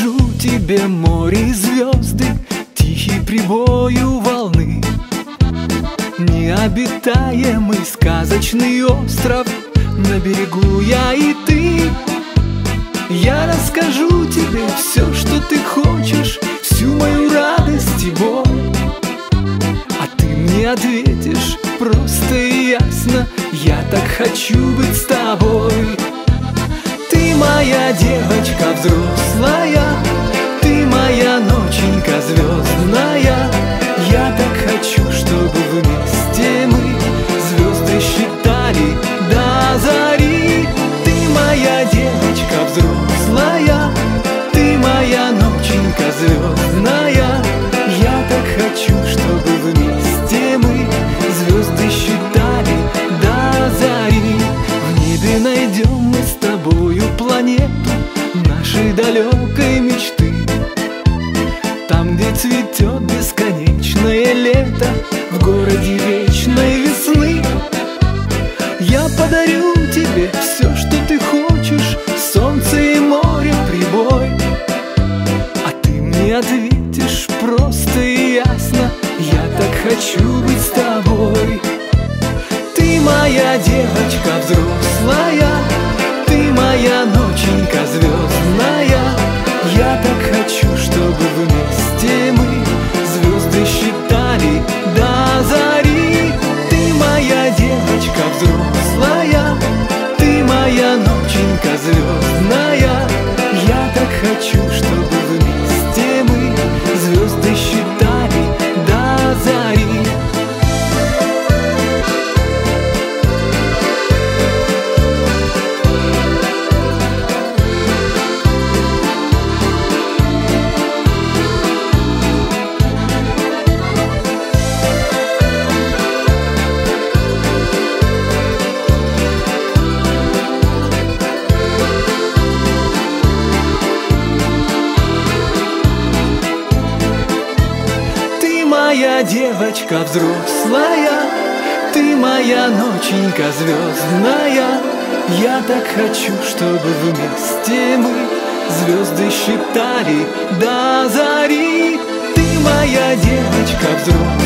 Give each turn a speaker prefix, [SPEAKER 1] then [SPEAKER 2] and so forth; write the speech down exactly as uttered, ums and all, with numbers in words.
[SPEAKER 1] расскажу тебе, море и звезды, тихий прибой у волны, необитаемый сказочный остров, на берегу я и ты. Я расскажу тебе все, что ты хочешь, всю мою радость и боль, а ты мне ответишь просто и ясно: я так хочу быть с тобой. Ты моя девочка взрослая, ты моя ноченька звездная. Я так хочу, чтобы вместе мы звезды считали до зари. Ты моя девочка взрослая, ты моя ноченька звездная. Я так хочу, чтобы вместе мы звезды считали до зари. В небе найдем мы с тобою планету нашей далекой мечты, там, где цветет бесконечное лето, в городе вечной весны. Я подарю тебе все, что ты хочешь, солнце и море прибой, а ты мне ответишь просто и ясно: я так хочу быть с тобой. Ты моя девочка взрослая, ты моя ноченька звездная. Я так хочу, чтобы вместе мы звезды считали до зари. Ты моя девочка взрослая, ты моя ноченька звездная. Я так хочу, чтобы вместе мы звезды считали до зари. Моя девочка взрослая, ты моя ноченька звездная. Я так хочу, чтобы вместе мы звезды считали до зари. Ты моя девочка взрослая.